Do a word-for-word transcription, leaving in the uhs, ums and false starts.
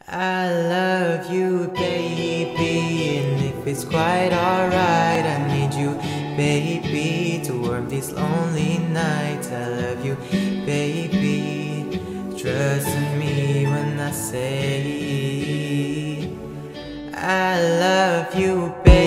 I love you, baby, and if it's quite alright, I need you, baby, to warm these lonely nights. I love you, baby, trust in me when I say I love you, baby.